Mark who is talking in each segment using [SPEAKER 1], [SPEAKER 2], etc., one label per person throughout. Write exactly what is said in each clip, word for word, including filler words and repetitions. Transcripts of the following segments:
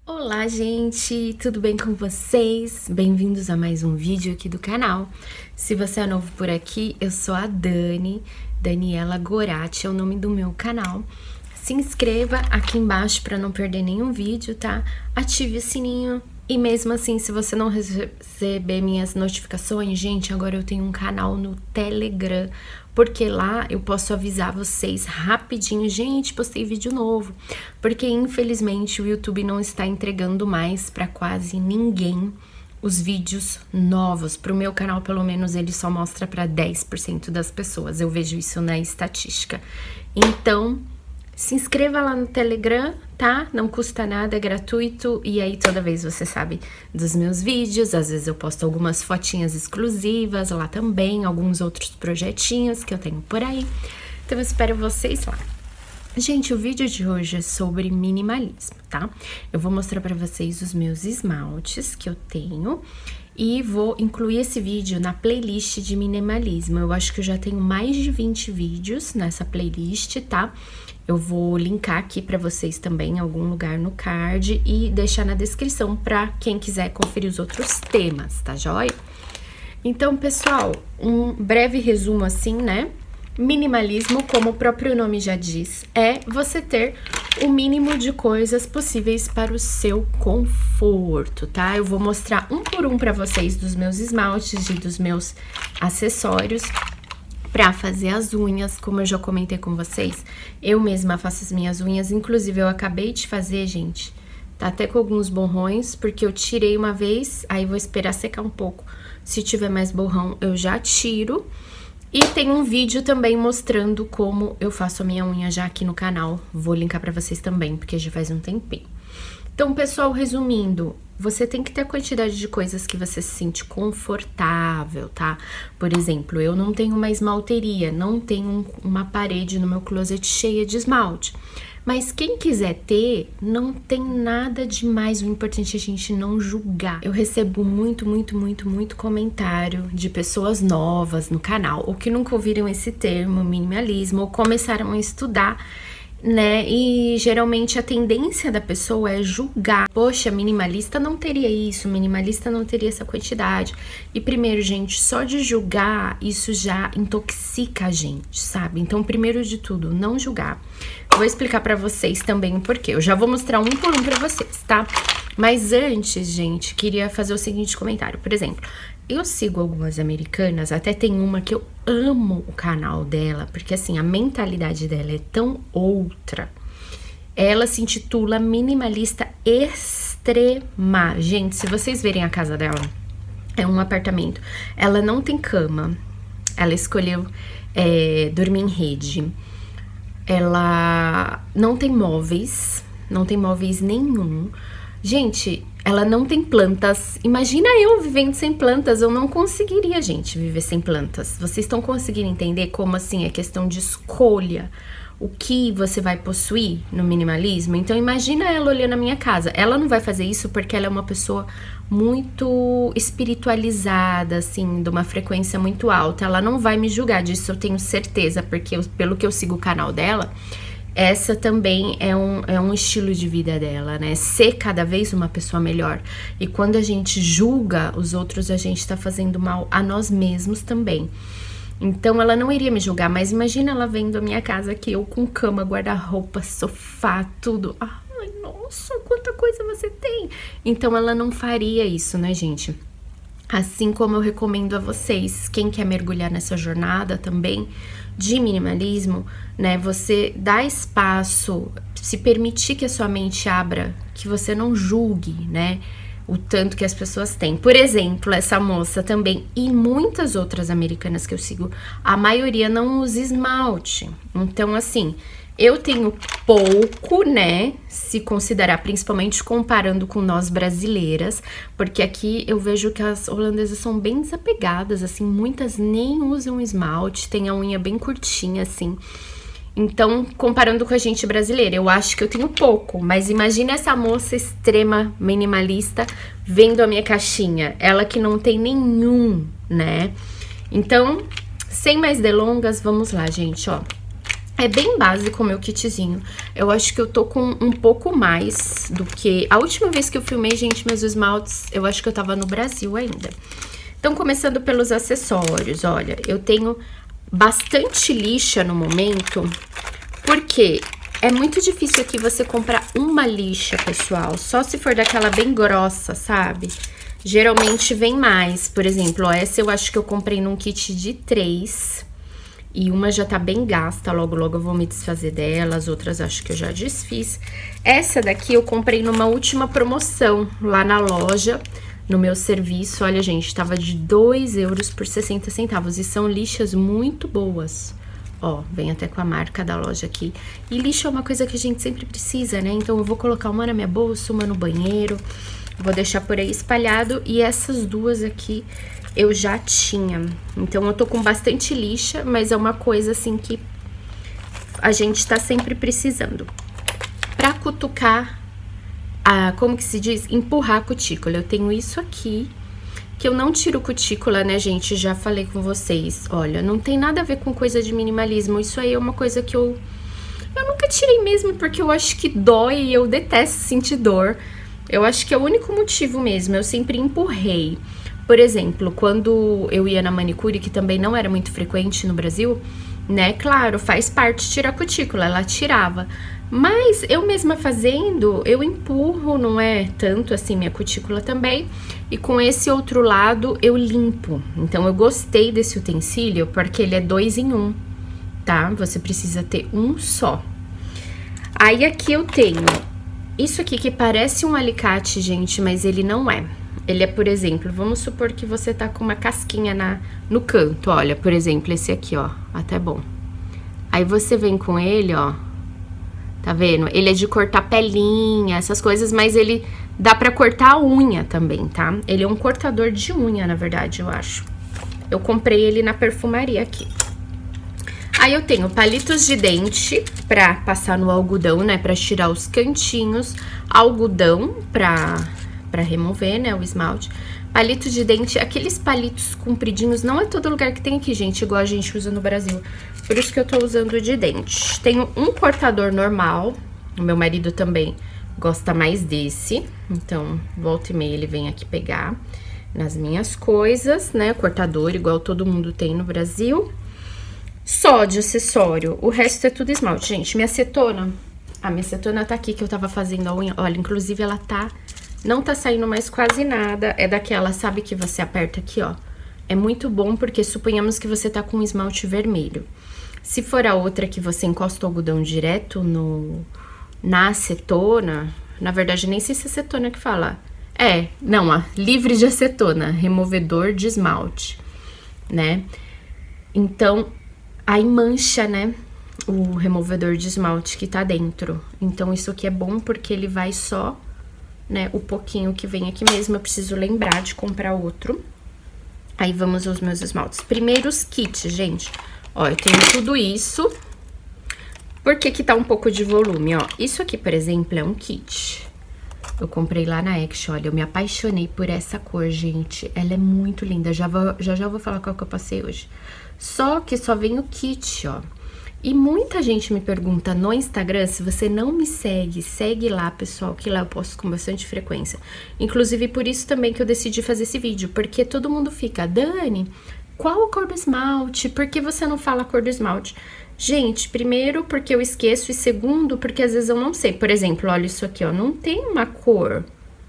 [SPEAKER 1] Olá, gente! Tudo bem com vocês? Bem-vindos a mais um vídeo aqui do canal. Se você é novo por aqui, eu sou a Dani, Daniela Gorati é o nome do meu canal. Se inscreva aqui embaixo para não perder nenhum vídeo, tá? Ative o sininho. E mesmo assim, se você não receber minhas notificações, gente, agora eu tenho um canal no Telegram, porque lá eu posso avisar vocês rapidinho, gente, postei vídeo novo, porque infelizmente o YouTube não está entregando mais para quase ninguém os vídeos novos. Pro meu canal, pelo menos, ele só mostra para dez por cento das pessoas, eu vejo isso na estatística. Então, se inscreva lá no Telegram, tá? Não custa nada, é gratuito. E aí toda vez você sabe dos meus vídeos. Às vezes eu posto algumas fotinhas exclusivas lá também, alguns outros projetinhos que eu tenho por aí. Então eu espero vocês lá. Gente, o vídeo de hoje é sobre minimalismo, tá? Eu vou mostrar pra vocês os meus esmaltes que eu tenho. E vou incluir esse vídeo na playlist de minimalismo. Eu acho que eu já tenho mais de vinte vídeos nessa playlist, tá? Eu vou linkar aqui pra vocês também em algum lugar no card e deixar na descrição pra quem quiser conferir os outros temas, tá joia? Então, pessoal, um breve resumo assim, né? Minimalismo, como o próprio nome já diz, é você ter o mínimo de coisas possíveis para o seu conforto, tá? Eu vou mostrar um por um pra vocês dos meus esmaltes e dos meus acessórios. Pra fazer as unhas, como eu já comentei com vocês, eu mesma faço as minhas unhas, inclusive eu acabei de fazer, gente, tá até com alguns borrões, porque eu tirei uma vez, aí vou esperar secar um pouco. Se tiver mais borrão, eu já tiro. E tem um vídeo também mostrando como eu faço a minha unha já aqui no canal, vou linkar pra vocês também, porque já faz um tempinho. Então, pessoal, resumindo, você tem que ter a quantidade de coisas que você se sente confortável, tá? Por exemplo, eu não tenho uma esmalteria, não tenho uma parede no meu closet cheia de esmalte. Mas quem quiser ter, não tem nada demais, o importante é a gente não julgar. Eu recebo muito, muito, muito, muito comentário de pessoas novas no canal, ou que nunca ouviram esse termo, minimalismo, ou começaram a estudar, né? E geralmente a tendência da pessoa é julgar. Poxa, minimalista não teria isso, minimalista não teria essa quantidade. E primeiro, gente, só de julgar, isso já intoxica a gente, sabe? Então, primeiro de tudo, não julgar. Vou explicar pra vocês também o porquê. Eu já vou mostrar um por um pra vocês, tá? Mas antes, gente, queria fazer o seguinte comentário. Por exemplo, eu sigo algumas americanas, até tem uma que eu amo o canal dela, porque assim, a mentalidade dela é tão outra. Ela se intitula Minimalista Extrema. Gente, se vocês verem a casa dela, é um apartamento. Ela não tem cama, ela escolheu é, dormir em rede. Ela não tem móveis, não tem móveis nenhum. Gente, ela não tem plantas. Imagina eu vivendo sem plantas, eu não conseguiria, gente, viver sem plantas. Vocês estão conseguindo entender como, assim, é questão de escolha, o que você vai possuir no minimalismo? Então, imagina ela olhando a minha casa. Ela não vai fazer isso porque ela é uma pessoa muito espiritualizada, assim, de uma frequência muito alta. Ela não vai me julgar disso, eu tenho certeza, porque eu, pelo que eu sigo o canal dela, essa também é um, é um estilo de vida dela, né? Ser cada vez uma pessoa melhor. E quando a gente julga os outros, a gente tá fazendo mal a nós mesmos também. Então, ela não iria me julgar, mas imagina ela vendo a minha casa aqui, eu com cama, guarda-roupa, sofá, tudo. Ai, nossa, quanta coisa você tem! Então, ela não faria isso, né, gente? Assim como eu recomendo a vocês, quem quer mergulhar nessa jornada também de minimalismo, né? Você dá espaço, se permitir que a sua mente abra, que você não julgue, né? O tanto que as pessoas têm. Por exemplo, essa moça também e muitas outras americanas que eu sigo, a maioria não usa esmalte. Então, assim, eu tenho pouco, né, se considerar, principalmente comparando com nós brasileiras, porque aqui eu vejo que as holandesas são bem desapegadas, assim, muitas nem usam esmalte, tem a unha bem curtinha, assim. Então, comparando com a gente brasileira, eu acho que eu tenho pouco, mas imagina essa moça extrema minimalista vendo a minha caixinha, ela que não tem nenhum, né? Então, sem mais delongas, vamos lá, gente, ó. É bem básico o meu kitzinho. Eu acho que eu tô com um pouco mais do que... A última vez que eu filmei, gente, meus esmaltes, eu acho que eu tava no Brasil ainda. Então, começando pelos acessórios, olha, eu tenho bastante lixa no momento, porque é muito difícil aqui você comprar uma lixa, pessoal, só se for daquela bem grossa, sabe? Geralmente vem mais, por exemplo, ó, essa eu acho que eu comprei num kit de três... E uma já tá bem gasta, logo, logo eu vou me desfazer dela. As outras acho que eu já desfiz. Essa daqui eu comprei numa última promoção lá na loja, no meu serviço. Olha, gente, tava de dois euros por sessenta centavos. E são lixas muito boas. Ó, vem até com a marca da loja aqui. E lixa é uma coisa que a gente sempre precisa, né? Então eu vou colocar uma na minha bolsa, uma no banheiro. Vou deixar por aí espalhado. E essas duas aqui eu já tinha. Então, eu tô com bastante lixa, mas é uma coisa, assim, que a gente tá sempre precisando. Pra cutucar, a, como que se diz? Empurrar a cutícula. Eu tenho isso aqui, que eu não tiro cutícula, né, gente? Já falei com vocês. Olha, não tem nada a ver com coisa de minimalismo. Isso aí é uma coisa que eu... Eu nunca tirei mesmo, porque eu acho que dói e eu detesto sentir dor. Eu acho que é o único motivo mesmo. Eu sempre empurrei. Por exemplo, quando eu ia na manicure, que também não era muito frequente no Brasil, né? Claro, faz parte tirar a cutícula, ela tirava. Mas eu mesma fazendo, eu empurro, não é tanto assim minha cutícula também. E com esse outro lado eu limpo. Então eu gostei desse utensílio porque ele é dois em um, tá? Você precisa ter um só. Aí aqui eu tenho isso aqui que parece um alicate, gente, mas ele não é. Ele é, por exemplo, vamos supor que você tá com uma casquinha na, no canto, olha, por exemplo, esse aqui, ó, até bom. Aí você vem com ele, ó, tá vendo? Ele é de cortar pelinha, essas coisas, mas ele dá pra cortar a unha também, tá? Ele é um cortador de unha, na verdade, eu acho. Eu comprei ele na perfumaria aqui. Aí eu tenho palitos de dente pra passar no algodão, né, pra tirar os cantinhos, algodão pra... pra remover, né, o esmalte. Palito de dente, aqueles palitos compridinhos, não é todo lugar que tem aqui, gente, igual a gente usa no Brasil. Por isso que eu tô usando de dente. Tenho um cortador normal, o meu marido também gosta mais desse, então volta e meia ele vem aqui pegar nas minhas coisas, né, cortador igual todo mundo tem no Brasil. Só de acessório, o resto é tudo esmalte. Gente, minha acetona, a minha acetona tá aqui que eu tava fazendo a unha, olha, inclusive ela tá... Não tá saindo mais quase nada, é daquela, sabe, que você aperta aqui, ó. É muito bom porque suponhamos que você tá com um esmalte vermelho. Se for a outra que você encosta o algodão direto no, na acetona, na verdade nem sei se é acetona que fala. É, não, ó, livre de acetona, removedor de esmalte, né? Então, aí mancha, né, o removedor de esmalte que tá dentro. Então, isso aqui é bom porque ele vai só... né, o pouquinho que vem aqui mesmo, eu preciso lembrar de comprar outro. Aí, vamos aos meus esmaltes. Primeiro, os kits, gente. Ó, eu tenho tudo isso. Por que que tá um pouco de volume, ó? Isso aqui, por exemplo, é um kit. Eu comprei lá na Action, olha, eu me apaixonei por essa cor, gente. Ela é muito linda, já, vou, já já vou falar qual que eu passei hoje. Só que só vem o kit, ó. E muita gente me pergunta no Instagram, se você não me segue, segue lá, pessoal, que lá eu posto com bastante frequência. Inclusive, por isso também que eu decidi fazer esse vídeo, porque todo mundo fica, Dani, qual a cor do esmalte? Por que você não fala a cor do esmalte? Gente, primeiro, porque eu esqueço, e segundo, porque às vezes eu não sei. Por exemplo, olha isso aqui, ó, não tem uma cor.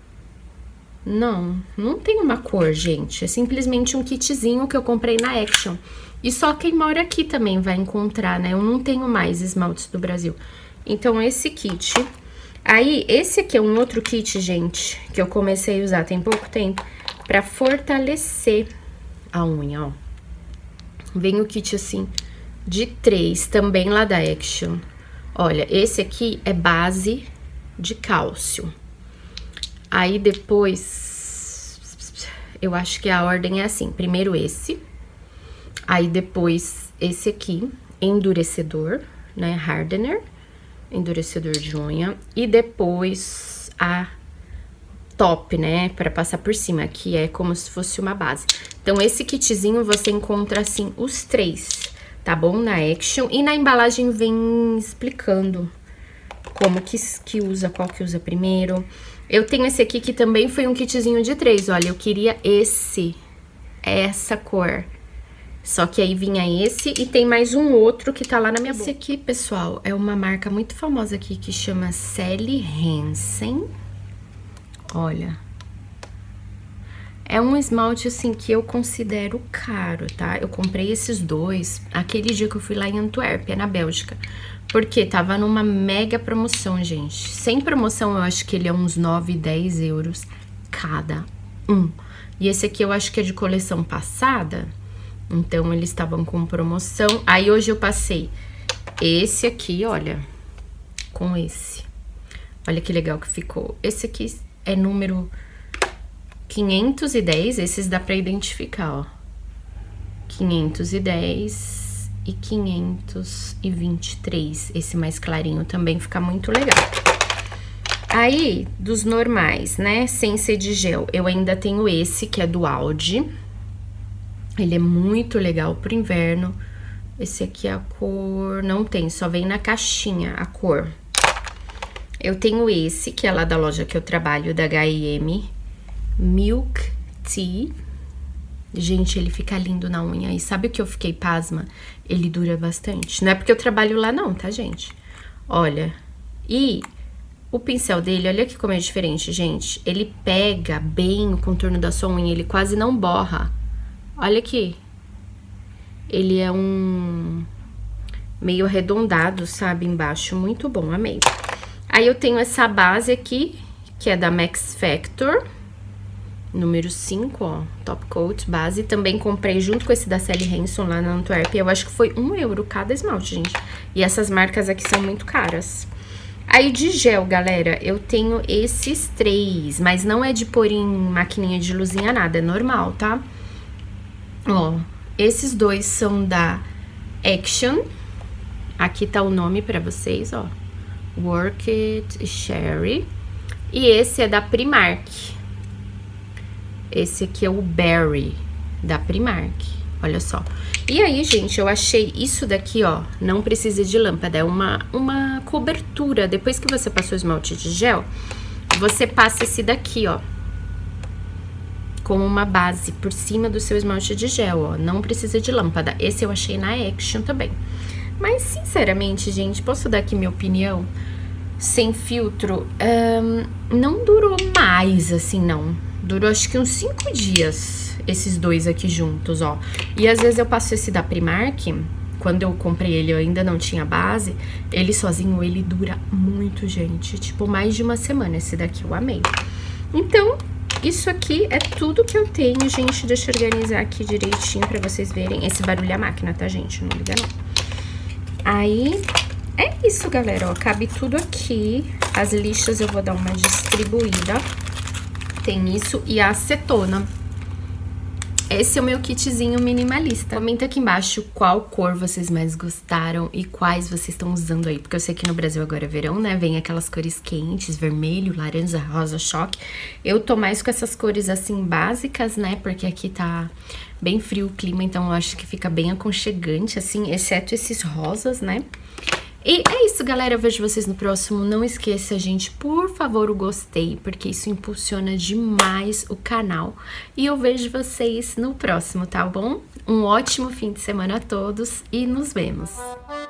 [SPEAKER 1] Não, não tem uma cor, gente. É simplesmente um kitzinho que eu comprei na Action. E só quem mora aqui também vai encontrar, né? Eu não tenho mais esmaltes do Brasil. Então, esse kit. Aí, esse aqui é um outro kit, gente, que eu comecei a usar tem pouco tempo, pra fortalecer a unha, ó. Vem o kit, assim, de três, também lá da Action. Olha, esse aqui é base de cálcio. Aí, depois, eu acho que a ordem é assim, primeiro esse... Aí, depois, esse aqui, endurecedor, né, hardener, endurecedor de unha. E depois, a top, né, pra passar por cima, que é como se fosse uma base. Então, esse kitzinho você encontra, assim, os três. tá bom? Na Action. E na embalagem vem explicando como que, que usa, qual que usa primeiro. Eu tenho esse aqui que também foi um kitzinho de três, olha, eu queria esse, essa cor. Só que aí vinha esse e tem mais um outro que tá lá na minha bolsa. Esse aqui, pessoal, é uma marca muito famosa aqui que chama Sally Hansen. Olha. É um esmalte, assim, que eu considero caro, tá? Eu comprei esses dois aquele dia que eu fui lá em Antuérpia, na Bélgica. Porque tava numa mega promoção, gente. Sem promoção, eu acho que ele é uns nove, dez euros cada um. E esse aqui eu acho que é de coleção passada. Então, eles estavam com promoção. Aí, hoje eu passei esse aqui, olha, com esse. Olha que legal que ficou. Esse aqui é número quinhentos e dez, esses dá pra identificar, ó. quinhentos e dez e quinhentos e vinte e três. Esse mais clarinho também fica muito legal. Aí, dos normais, né, sem ser de gel, eu ainda tenho esse, que é do Audi. Ele é muito legal pro inverno. Esse aqui é a cor... Não tem, só vem na caixinha a cor. Eu tenho esse, que é lá da loja que eu trabalho, da H e M. Milk Tea. Gente, ele fica lindo na unha. E sabe o que eu fiquei pasma? Ele dura bastante. Não é porque eu trabalho lá não, tá, gente? Olha. E o pincel dele, olha aqui como é diferente, gente. Ele pega bem o contorno da sua unha. Ele quase não borra. Olha aqui. Ele é um meio arredondado, sabe? Embaixo. Muito bom, amei. Aí eu tenho essa base aqui, que é da Max Factor. Número cinco, ó, Top Coat, base. Também comprei junto com esse da Sally Hansen lá na Antuérpia. Eu acho que foi um euro cada esmalte, gente. E essas marcas aqui são muito caras. Aí de gel, galera, eu tenho esses três, mas não é de pôr em maquininha de luzinha nada, é normal, tá? Ó, esses dois são da Action. Aqui tá o nome pra vocês, ó. Work It Sherry. E esse é da Primark. Esse aqui é o Berry, da Primark, olha só. E aí, gente, eu achei isso daqui, ó, não precisa de lâmpada, é uma, uma cobertura. Depois que você passou o esmalte de gel, você passa esse daqui, ó, como uma base por cima do seu esmalte de gel, ó. Não precisa de lâmpada. Esse eu achei na Action também. Mas, sinceramente, gente, posso dar aqui minha opinião? Sem filtro, um, não durou mais, assim, não. Durou acho que uns cinco dias, esses dois aqui juntos, ó. E às vezes eu passo esse da Primark, quando eu comprei ele eu ainda não tinha base. Ele sozinho, ele dura muito, gente. Tipo, mais de uma semana, esse daqui eu amei. Então, isso aqui é tudo que eu tenho, gente. Deixa eu organizar aqui direitinho pra vocês verem. Esse barulho é a máquina, tá, gente? Não liga, não. Aí, é isso, galera, ó. Cabe tudo aqui. As lixas eu vou dar uma distribuída. Tem isso e a acetona. Esse é o meu kitzinho minimalista. Comenta aqui embaixo qual cor vocês mais gostaram e quais vocês estão usando aí. Porque eu sei que no Brasil agora é verão, né? Vem aquelas cores quentes, vermelho, laranja, rosa, choque. Eu tô mais com essas cores assim básicas, né? Porque aqui tá bem frio o clima, então eu acho que fica bem aconchegante, assim, exceto esses rosas, né? E é isso, galera, eu vejo vocês no próximo. Não esqueça, gente, por favor, o gostei, porque isso impulsiona demais o canal. E eu vejo vocês no próximo, tá bom? Um ótimo fim de semana a todos e nos vemos!